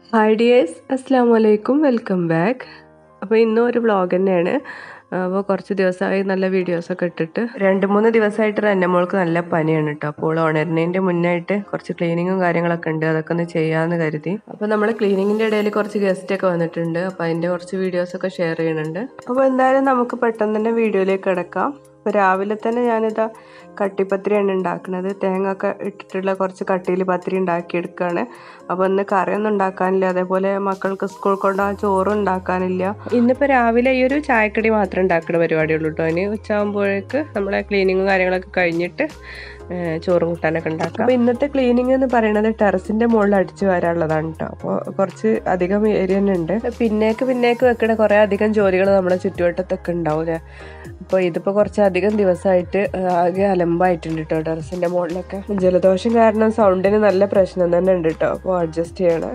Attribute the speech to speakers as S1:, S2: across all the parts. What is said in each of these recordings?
S1: Hi dears, അസ്സാം വലൈക്കും, welcome back. അപ്പോൾ ഇന്നും ഒരു വ്ളോഗ് തന്നെയാണ്. അപ്പോൾ കുറച്ച് ദിവസമായി നല്ല വീഡിയോസൊക്കെ ഇട്ടിട്ട് 2-3 ദിവസമായിട്ട് എൻ്റെ മോൾക്ക് നല്ല പനിയാണ് കേട്ടോ. അപ്പോൾ ഉണരുന്നതിൻ്റെ മുന്നായിട്ട് കുറച്ച് ക്ലീനിങ്ങും കാര്യങ്ങളൊക്കെ ഉണ്ട്, അതൊക്കെ ഒന്ന് ചെയ്യാമെന്ന് കരുതി. അപ്പോൾ നമ്മൾ ക്ലീനിങ്ങിൻ്റെ ഇടയിൽ കുറച്ച് ഗസ്റ്റൊക്കെ വന്നിട്ടുണ്ട്. അപ്പോൾ അതിൻ്റെ കുറച്ച് വീഡിയോസൊക്കെ ഷെയർ ചെയ്യുന്നുണ്ട്. അപ്പോൾ എന്തായാലും നമുക്ക് പെട്ടെന്ന് തന്നെ വീഡിയോയിലേക്ക് കിടക്കാം. അപ്പോൾ രാവിലെ തന്നെ ഞാനിതാ കട്ടിപ്പത്തിരിയാണ് ഉണ്ടാക്കുന്നത്. തേങ്ങ ഒക്കെ ഇട്ടിട്ടുള്ള കുറച്ച് കട്ടിയിൽ പത്തിരി ഉണ്ടാക്കിയെടുക്കുകയാണ്. അപ്പോൾ ഇന്ന് കറിയൊന്നും ഉണ്ടാക്കാനില്ല, അതേപോലെ മക്കൾക്ക് സ്കൂൾ കൊണ്ടുപോകാൻ ചോറും ഉണ്ടാക്കാനില്ല. ഇന്നിപ്പോൾ രാവിലെ ഈ ഒരു ചായക്കടി മാത്രം ഉണ്ടാക്കുന്ന പരിപാടിയുള്ളൂ കേട്ടോ. ഇനി ഉച്ചയാകുമ്പോഴേക്ക് നമ്മളെ ക്ലീനിങ്ങും കാര്യങ്ങളൊക്കെ കഴിഞ്ഞിട്ട് ചോറും കൂട്ടാനൊക്കെ ഉണ്ടാക്കാം. അപ്പോൾ ഇന്നത്തെ ക്ലീനിങ് എന്ന് പറയുന്നത് ടെറസിൻ്റെ മുകളിൽ അടിച്ചു വരാനുള്ളതാണ് കേട്ടോ. അപ്പോൾ കുറച്ച് അധികം ഏരിയ തന്നെ ഉണ്ട്. പിന്നേക്ക് വെക്കുന്ന കുറേ അധികം ജോലികൾ നമ്മുടെ ചുറ്റുവട്ടത്തൊക്കെ ഉണ്ടാവില്ലേ. അപ്പോൾ ഇതിപ്പോൾ കുറച്ചധികം ദിവസമായിട്ട് ആകെ അലമ്പായിട്ടുണ്ട് കേട്ടോ. ടെറസിൻ്റെ മുകളിലൊക്കെ ജലദോഷം കാരണം സൗണ്ടിന് നല്ല പ്രശ്നം തന്നെ ഉണ്ട് കേട്ടോ. അപ്പോൾ അഡ്ജസ്റ്റ് ചെയ്യണം.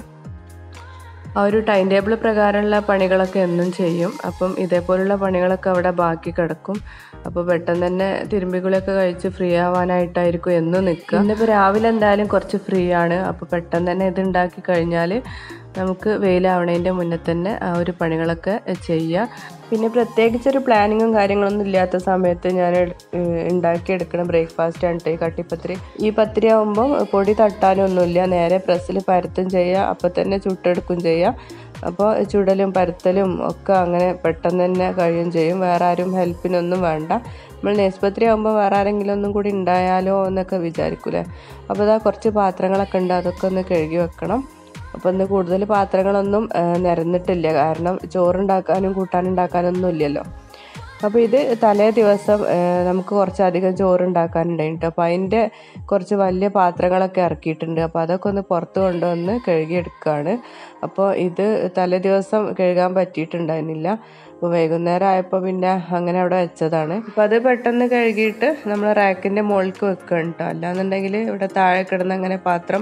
S1: ആ ഒരു ടൈം ടേബിൾ പ്രകാരമുള്ള പണികളൊക്കെ എന്നും ചെയ്യും. അപ്പം ഇതേപോലുള്ള പണികളൊക്കെ അവിടെ ബാക്കി കിടക്കും. അപ്പോൾ പെട്ടെന്ന് തന്നെ തിരുമ്പിക്കുളിയൊക്കെ കഴിച്ച് ഫ്രീ ആവാനായിട്ടായിരിക്കും എന്നും നിൽക്കുക. ഇന്നിപ്പോൾ രാവിലെ എന്തായാലും കുറച്ച് ഫ്രീ ആണ്. അപ്പോൾ പെട്ടെന്ന് തന്നെ ഇത് ഉണ്ടാക്കി കഴിഞ്ഞാൽ നമുക്ക് വെയിലാവണതിൻ്റെ മുന്നേ തന്നെ ആ ഒരു പണികളൊക്കെ ചെയ്യുക. പിന്നെ പ്രത്യേകിച്ചൊരു പ്ലാനിങ്ങും കാര്യങ്ങളൊന്നും ഇല്ലാത്ത സമയത്ത് ഞാൻ ഉണ്ടാക്കിയെടുക്കുന്ന ബ്രേക്ക്ഫാസ്റ്റ് ആണ് ഈ കട്ടിപ്പത്തിരി. ഈ പത്തിരി ആകുമ്പം പൊടി തട്ടാനൊന്നുമില്ല, നേരെ പ്രസ്സിൽ പരത്തും ചെയ്യുക, അപ്പോൾ തന്നെ ചുട്ടെടുക്കും ചെയ്യുക. അപ്പോൾ ചുടലും പരത്തലും ഒക്കെ അങ്ങനെ പെട്ടെന്ന് തന്നെ കഴിയും ചെയ്യും. വേറെ ആരും ഹെൽപ്പിനൊന്നും വേണ്ട. നമ്മൾ നെയ്സ്പത്തിരി ആകുമ്പോൾ വേറെ ആരെങ്കിലും ഒന്നും കൂടി ഉണ്ടായാലോ എന്നൊക്കെ വിചാരിക്കൂലേ. അപ്പോൾ ഇതാ കുറച്ച് പാത്രങ്ങളൊക്കെ ഉണ്ട്, അതൊക്കെ ഒന്ന് കഴുകി വെക്കണം. അപ്പോൾ ഇന്ന് കൂടുതൽ പാത്രങ്ങളൊന്നും നിരന്നിട്ടില്ല, കാരണം ചോറുണ്ടാക്കാനും കൂട്ടാനുണ്ടാക്കാനൊന്നും ഇല്ലല്ലോ. അപ്പോൾ ഇത് തലേ ദിവസം നമുക്ക് കുറച്ചധികം ചോറുണ്ടാക്കാനുണ്ടായിട്ട്, അപ്പോൾ അതിൻ്റെ കുറച്ച് വലിയ പാത്രങ്ങളൊക്കെ ഇറക്കിയിട്ടുണ്ട്. അപ്പോൾ അതൊക്കെ ഒന്ന് പുറത്ത് കൊണ്ടുവന്ന് കഴുകിയെടുക്കുകയാണ്. അപ്പോൾ ഇത് തലേ ദിവസം കഴുകാൻ പറ്റിയിട്ടുണ്ടായിരുന്നില്ല. അപ്പോൾ വൈകുന്നേരം ആയപ്പോൾ പിന്നെ അങ്ങനെ അവിടെ വെച്ചതാണ്. അപ്പോൾ അത് പെട്ടെന്ന് കഴുകിയിട്ട് നമ്മൾ റാക്കിൻ്റെ മുകളിലേക്ക് വെക്കുകയാണ് കേട്ടോ. അല്ലാന്നുണ്ടെങ്കിൽ ഇവിടെ താഴെ കിടന്ന് അങ്ങനെ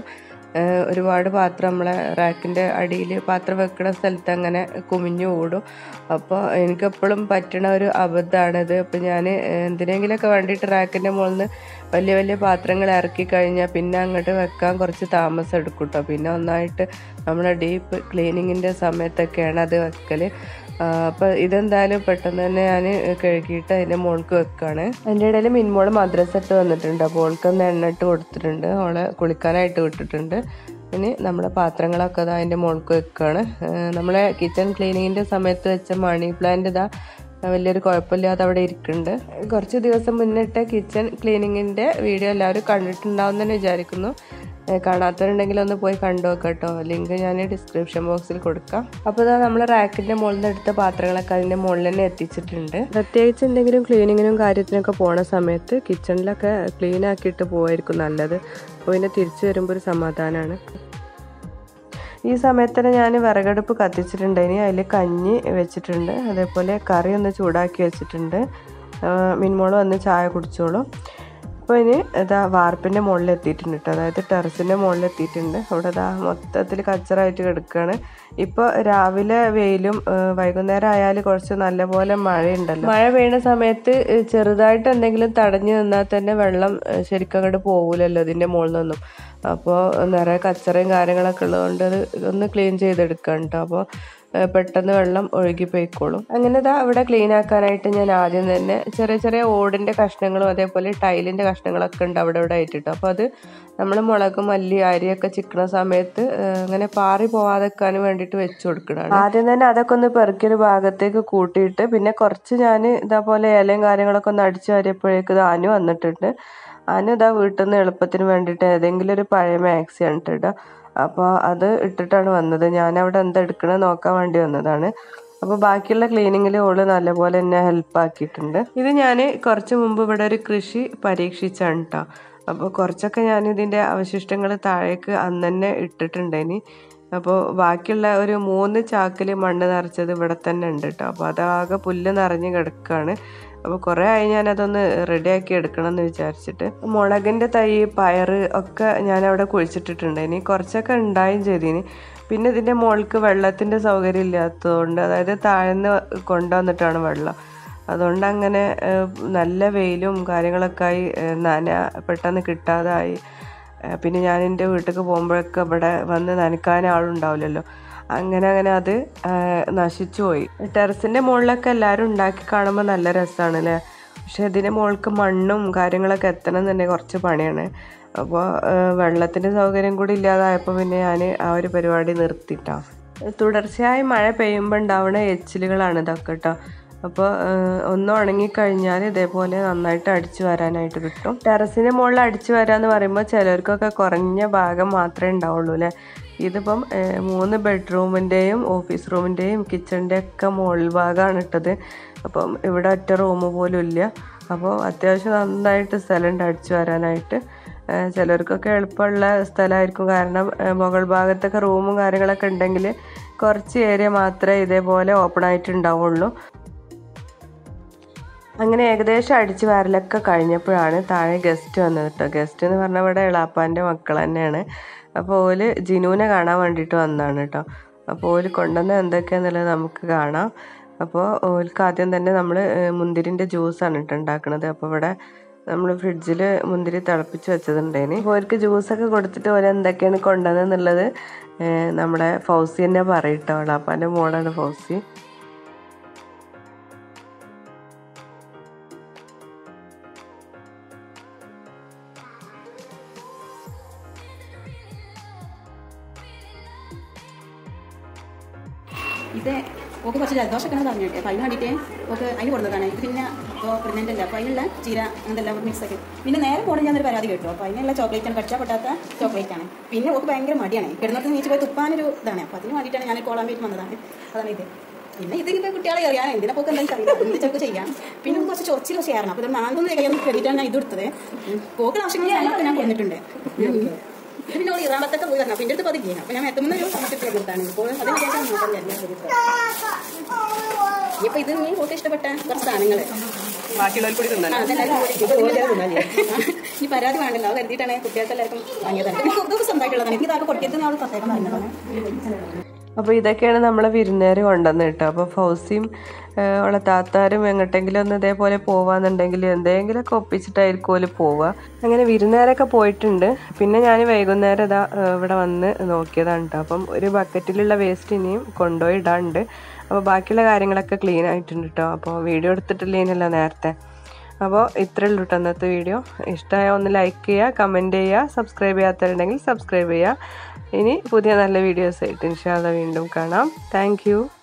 S1: ഒരുപാട് പാത്രം നമ്മളെ റാക്കിൻ്റെ അടിയിൽ പാത്രം വെക്കുന്ന സ്ഥലത്ത് അങ്ങനെ കുമിഞ്ഞു കൂടും. അപ്പോൾ എനിക്കെപ്പോഴും പറ്റണ ഒരു അബദ്ധമാണിത്. അപ്പോൾ ഞാൻ എന്തിനെങ്കിലുമൊക്കെ വേണ്ടിയിട്ട് റാക്കിൻ്റെ മുകളിൽ നിന്ന് വലിയ വലിയ പാത്രങ്ങൾ ഇറക്കി കഴിഞ്ഞാൽ പിന്നെ അങ്ങോട്ട് വെക്കാൻ കുറച്ച് താമസം എടുക്കും കേട്ടോ. പിന്നെ ഒന്നായിട്ട് നമ്മളെ ഡീപ്പ് ക്ലീനിങ്ങിൻ്റെ സമയത്തൊക്കെയാണ് അത് വെക്കൽ. അപ്പോൾ ഇതെന്തായാലും പെട്ടെന്ന് തന്നെ ഞാൻ കഴുകിയിട്ട് അതിൻ്റെ മുകൾക്ക് വെക്കുകയാണ്. അതിൻ്റെ ഇടയിൽ മിൻമോള് മദ്രസ ഇട്ട് വന്നിട്ടുണ്ട്. അപ്പോൾ ഓൾക്കൊന്ന് എണ്ണ ഇട്ട് കൊടുത്തിട്ടുണ്ട്, അവളെ കുളിക്കാനായിട്ട് വിട്ടിട്ടുണ്ട്. ഇനി നമ്മുടെ പാത്രങ്ങളൊക്കെ അത് അതിൻ്റെ മുകൾക്ക് വെക്കുകയാണ്. നമ്മളെ കിച്ചൺ ക്ലീനിങ്ങിൻ്റെ സമയത്ത് വെച്ച മണി പ്ലാന്റ് ഇതാ വലിയൊരു കുഴപ്പമില്ലാതെ അവിടെ ഇരിക്കുന്നുണ്ട്. കുറച്ച് ദിവസം മുന്നിട്ട് കിച്ചൺ ക്ലീനിങ്ങിൻ്റെ വീഡിയോ എല്ലാവരും കണ്ടിട്ടുണ്ടാവും എന്ന് വിചാരിക്കുന്നു. കാണാത്തവരുണ്ടെങ്കിൽ ഒന്ന് പോയി കണ്ടു നോക്കാം കേട്ടോ. ലിങ്ക് ഞാൻ ഡിസ്ക്രിപ്ഷൻ ബോക്സിൽ കൊടുക്കാം. അപ്പോൾ ഇതാ നമ്മൾ റാക്കിൻ്റെ മുകളിൽ നിന്ന് എടുത്ത പാത്രങ്ങളൊക്കെ അതിൻ്റെ മുകളിൽ തന്നെ എത്തിച്ചിട്ടുണ്ട്. പ്രത്യേകിച്ച് എന്തെങ്കിലും ക്ലീനിങ്ങിനും കാര്യത്തിനൊക്കെ പോണ സമയത്ത് കിച്ചണിലൊക്കെ ക്ലീൻ ആക്കിയിട്ട് പോവായിരിക്കും നല്ലത്. അപ്പോൾ പിന്നെ തിരിച്ചു വരുമ്പോൾ ഒരു സമാധാനമാണ്. ഈ സമയത്ത് തന്നെ ഞാൻ വിറകടുപ്പ് കത്തിച്ചിട്ടുണ്ട്. ഇനി അതിൽ കഞ്ഞി വെച്ചിട്ടുണ്ട്, അതേപോലെ കറി ഒന്ന് ചൂടാക്കി വെച്ചിട്ടുണ്ട്. മിൻമോള് വന്ന് ചായ കുടിച്ചോളും. അപ്പോൾ ഇനി ഇതാ വാർപ്പിൻ്റെ മുകളിൽ എത്തിയിട്ടുണ്ട് കേട്ടോ, അതായത് ടെറസിൻ്റെ മുകളിൽ എത്തിയിട്ടുണ്ട്. അവിടെ ഇതാ മൊത്തത്തിൽ കച്ചറായിട്ട് കിടക്കുകയാണ്. ഇപ്പോൾ രാവിലെ വെയിലും വൈകുന്നേരം ആയാൽ കുറച്ച് നല്ലപോലെ മഴയുണ്ടല്ലോ. മഴ പെയ്യുന്ന സമയത്ത് ചെറുതായിട്ട് എന്തെങ്കിലും തടഞ്ഞു നിന്നാൽ തന്നെ വെള്ളം ശരിക്കും അങ്ങോട്ട് പോകില്ലല്ലോ ഇതിൻ്റെ മുകളിൽ നിന്നൊന്നും. അപ്പോൾ നിറയെ കച്ചറയും കാര്യങ്ങളൊക്കെ ഉള്ളതുകൊണ്ട് അത് ഒന്ന് ക്ലീൻ ചെയ്തെടുക്കാം കേട്ടോ. അപ്പോൾ പെട്ടെന്ന് വെള്ളം ഒഴുകി പോയിക്കോളും. അങ്ങനെ ഇതാ അവിടെ ക്ലീൻ ആക്കാനായിട്ട് ഞാൻ ആദ്യം തന്നെ ചെറിയ ചെറിയ ഓടിൻ്റെ കഷ്ണങ്ങളും അതേപോലെ ടൈലിൻ്റെ കഷ്ണങ്ങളൊക്കെ ഉണ്ട് അവിടെ ഇവിടെ ആയിട്ടിട്ടോ. അപ്പോൾ അത് നമ്മൾ മുളക് മല്ലി അരിയൊക്കെ ചിക്കണ സമയത്ത് അങ്ങനെ പാറി പോവാതെക്കാൻ വേണ്ടിയിട്ട് വെച്ച് കൊടുക്കണം. ആദ്യം തന്നെ അതൊക്കെ ഒന്ന് പെറുക്കിയൊരു ഭാഗത്തേക്ക് കൂട്ടിയിട്ട് പിന്നെ കുറച്ച് ഞാൻ ഇതേപോലെ ഇലയും കാര്യങ്ങളൊക്കെ ഒന്ന് അടിച്ചു വാരിയപ്പോഴേക്ക് ഇത് അനു വന്നിട്ടുണ്ട്. അനു ഇതാ വീട്ടിൽ നിന്ന് എളുപ്പത്തിന് വേണ്ടിയിട്ട് ഏതെങ്കിലും ഒരു പഴയ മാക്സിയാണ് ഇട്ടിടുക. അപ്പോൾ അത് ഇട്ടിട്ടാണ് വന്നത്. ഞാനവിടെ എന്താ എടുക്കണമെന്ന് നോക്കാൻ വേണ്ടി വന്നതാണ്. അപ്പോൾ ബാക്കിയുള്ള ക്ലീനിങ്ങിൽ ഓള് നല്ലപോലെ എന്നെ ഹെൽപ്പാക്കിയിട്ടുണ്ട്. ഇത് ഞാൻ കുറച്ച് മുമ്പ് ഇവിടെ ഒരു കൃഷി പരീക്ഷിച്ചാണ് കേട്ടോ. അപ്പോൾ കുറച്ചൊക്കെ ഞാൻ ഇതിൻ്റെ അവശിഷ്ടങ്ങൾ താഴേക്ക് അന്ന് തന്നെ ഇട്ടിട്ടുണ്ടേനി. അപ്പോൾ ബാക്കിയുള്ള ഒരു 3 ചാക്കിൽ മണ്ണ് നിറച്ചത് ഇവിടെ തന്നെ ഉണ്ട് കേട്ടോ. അപ്പോൾ അതാകെ പുല്ല് നിറഞ്ഞ് കിടക്കുകയാണ്. അപ്പോൾ കുറേ ആയി ഞാനതൊന്ന് റെഡിയാക്കി എടുക്കണം എന്ന് വിചാരിച്ചിട്ട്. മുളകിൻ്റെ തൈ പയർ ഒക്കെ ഞാനവിടെ കുഴിച്ചിട്ടിട്ടുണ്ട്. ഇനി കുറച്ചൊക്കെ ഉണ്ടായും ചെയ്തിനി. പിന്നെ ഇതിൻ്റെ മുകൾക്ക് വെള്ളത്തിൻ്റെ സൗകര്യം ഇല്ലാത്തതുകൊണ്ട്, അതായത് താഴ്ന്ന് കൊണ്ടുവന്നിട്ടാണ് വെള്ളം, അതുകൊണ്ട് അങ്ങനെ നല്ല വെയിലും കാര്യങ്ങളൊക്കെ ആയി പെട്ടെന്ന് കിട്ടാതായി. പിന്നെ ഞാൻ എൻ്റെ വീട്ടിലേക്ക് പോകുമ്പോഴൊക്കെ ഇവിടെ വന്ന് നനക്കാൻ ആളുണ്ടാവില്ലല്ലോ, അങ്ങനെ അത് നശിച്ചു പോയി. ടെറസിൻ്റെ മുകളിലൊക്കെ എല്ലാവരും ഉണ്ടാക്കി കാണുമ്പോൾ നല്ല രസമാണ് അല്ലേ. പക്ഷെ ഇതിൻ്റെ മുകൾക്ക് മണ്ണും കാര്യങ്ങളൊക്കെ എത്തണം എന്നുണ്ടെങ്കിൽ കുറച്ച് പണിയാണ്. അപ്പോൾ വെള്ളത്തിൻ്റെ സൗകര്യം കൂടി ഇല്ലാതായപ്പോൾ പിന്നെ ഞാൻ ആ ഒരു പരിപാടി നിർത്തിയിട്ടാണ്. തുടർച്ചയായി മഴ പെയ്യുമ്പോൾ ഉണ്ടാവുന്ന എച്ചിലുകളാണ് ഇതൊക്കെ കേട്ടോ. അപ്പോൾ ഒന്ന് ഉണങ്ങിക്കഴിഞ്ഞാൽ ഇതേപോലെ നന്നായിട്ട് അടിച്ചു വരാനായിട്ട് കിട്ടും. ടെറസിൻ്റെ മുകളിൽ അടിച്ചു വരാമെന്ന് പറയുമ്പോൾ ചിലർക്കൊക്കെ കുറഞ്ഞ ഭാഗം മാത്രമേ ഉണ്ടാവുള്ളൂ അല്ലേ. ഇതിപ്പം 3 ബെഡ്റൂമിൻ്റെയും ഓഫീസ് റൂമിൻ്റെയും കിച്ചണിൻ്റെ ഒക്കെ മുകൾ ഭാഗമാണ് ഇട്ടത്. അപ്പം ഇവിടെ ഒറ്റ റൂം പോലും ഇല്ല. അപ്പോൾ അത്യാവശ്യം നന്നായിട്ട് സ്ഥലമുണ്ട് അടിച്ചു വരാനായിട്ട്. ചിലർക്കൊക്കെ എളുപ്പമുള്ള സ്ഥലമായിരിക്കും, കാരണം മുകൾ ഭാഗത്തൊക്കെ റൂമും കാര്യങ്ങളൊക്കെ ഉണ്ടെങ്കിൽ കുറച്ച് ഏരിയ മാത്രമേ ഇതേപോലെ ഓപ്പൺ ആയിട്ടുണ്ടാവുള്ളൂ. അങ്ങനെ ഏകദേശം അടിച്ചു വാരലൊക്കെ കഴിഞ്ഞപ്പോഴാണ് താഴെ ഗസ്റ്റ് വന്നത് കേട്ടോ. ഗസ്റ്റ് എന്ന് പറഞ്ഞാൽ ഇവിടെ എളാപ്പാൻ്റെ മക്കൾ തന്നെയാണ്. അപ്പോൾ ഓല് ജിനുവിനെ കാണാൻ വേണ്ടിയിട്ട് വന്നതാണ് കേട്ടോ. അപ്പോൾ ഓല് കൊണ്ടുവന്ന എന്തൊക്കെയാണെന്നുള്ളത് നമുക്ക് കാണാം. അപ്പോൾ ഓൽക്ക് ആദ്യം തന്നെ നമ്മൾ മുന്തിരിൻ്റെ ജ്യൂസാണ് കേട്ടോ ഉണ്ടാക്കുന്നത്. അപ്പോൾ ഇവിടെ നമ്മൾ ഫ്രിഡ്ജിൽ മുന്തിരി തിളപ്പിച്ച് വെച്ചതുണ്ടേന്. അപ്പോൾ ഓർക്ക് ജ്യൂസൊക്കെ കൊടുത്തിട്ട് ഓരോ എന്തൊക്കെയാണ് കൊണ്ടുവന്നതെന്നുള്ളത് നമ്മുടെ ഫൗസി തന്നെ പറയട്ടോ. എളാപ്പാൻ്റെ മോളാണ് ഫൗസി.
S2: ഇത് ഓക്ക് കുറച്ച് ജലദോഷമൊക്കെ പറഞ്ഞിട്ട് അപ്പോൾ അതിന് വേണ്ടിയിട്ട് ഓക്ക് അതിന് കൊടുത്തതാണ്. ഇത് പിന്നെ ഇപ്പോൾ പ്രഗ്നൻ്റ് അല്ല, അപ്പോൾ അതിനുള്ള ചീര അങ്ങനെല്ലാം മിക്സാക്കി. പിന്നെ നേരെ പോകണം ഞാനൊരു പരാതി കേട്ടു. അപ്പോൾ അതിനുള്ള ചോക്ലേറ്റാണ്, കടിച്ചാൽ പൊട്ടാത്ത ചോക്ലേറ്റാണ്. പിന്നെ ഓക്ക് ഭയങ്കര മടിയാണ്, കിടന്നിട്ട് നീച്ച് പോയി തുപ്പാനൊരു ഇതാണ്. അപ്പോൾ അതിന് വേണ്ടിയിട്ടാണ് ഞാൻ കോളാൻ വേണ്ടി വന്നതാണ്. അതാണ് ഇത്. പിന്നെ ഇതിപ്പോൾ കുട്ടികളെ അറിയാൻ എന്തിനാ പോക്ക് എന്തായാലും അറിയില്ല, എന്ത് ചെക്ക് ചെയ്യാം. പിന്നെ കുറച്ച് ചൊറിച്ചിൽ ചെയ്യാറുണ്ട്. അപ്പോൾ ഇത് 4 കയ്യൊന്നും കരുതിയിട്ടാണ് ഞാൻ ഇത് എടുത്തത്. പോക്ക് ആവശ്യങ്ങൾ ഞാൻ കൊണ്ടിട്ടുണ്ട്. പിന്നെ ഓൾ ഇറാമത്തൊക്കെ പോയി പറഞ്ഞു. അപ്പോൾ എൻ്റെ അടുത്ത് പതിക്കുകയാണ്. അപ്പോൾ ഞാൻ എത്തുമ്പോൾ സമയത്ത് കൊടുത്താണ്. ഇപ്പോൾ അതിന് ശേഷം ഇപ്പൊ ഇത് നീ ഓക്കെ ഇഷ്ടപ്പെട്ട കുറച്ച് സാധനങ്ങൾ ഈ പരാതി വേണ്ടല്ലോ, കരുതിയിട്ടാണ് കുട്ടികൾക്ക് എല്ലാവർക്കും വാങ്ങിയതാണ്. എനിക്ക് സ്വന്തമായിട്ടുള്ളതാണ്. എനിക്ക് ഇതൊക്കെ കൊടുക്കരുത് നമ്മൾ പ്രത്യേകം പറഞ്ഞതാണ്.
S1: അപ്പോൾ ഇതൊക്കെയാണ് നമ്മളെ വിരുന്നേര് കൊണ്ടുവന്ന് കേട്ടോ. അപ്പോൾ ഫൗസിയും അവളെ താത്താരും എങ്ങോട്ടെങ്കിലും ഒന്ന് ഇതേപോലെ പോവാന്നുണ്ടെങ്കിൽ എന്തെങ്കിലുമൊക്കെ ഒപ്പിച്ചിട്ടായിരിക്കും ഓല് പോവുക. അങ്ങനെ വിരുന്നേരൊക്കെ പോയിട്ടുണ്ട്. പിന്നെ ഞാൻ വൈകുന്നേരം ഇതാ ഇവിടെ വന്ന് നോക്കിയതാണ് കേട്ടോ. അപ്പം ഒരു ബക്കറ്റിലുള്ള വേസ്റ്റ് ഇനിയും കൊണ്ടുപോയി ഇടാണ്ട്. അപ്പോൾ ബാക്കിയുള്ള കാര്യങ്ങളൊക്കെ ക്ലീൻ ആയിട്ടുണ്ട് കേട്ടോ. അപ്പോൾ വീഡിയോ എടുത്തിട്ടില്ലേനല്ലോ നേരത്തെ. അപ്പോൾ ഇത്രയേ ഉള്ളൂ കേട്ടോ ഇന്നത്തെ വീഡിയോ. ഇഷ്ടമായ ഒന്ന് ലൈക്ക് ചെയ്യുക, കമൻറ്റ് ചെയ്യുക, സബ്സ്ക്രൈബ് ചെയ്യാത്തവരുണ്ടെങ്കിൽ സബ്സ്ക്രൈബ് ചെയ്യുക. ഇനി പുതിയ നല്ല വീഡിയോസ് ആയിട്ട് ഇൻഷാ അല്ലാഹ് വീണ്ടും കാണാം. താങ്ക്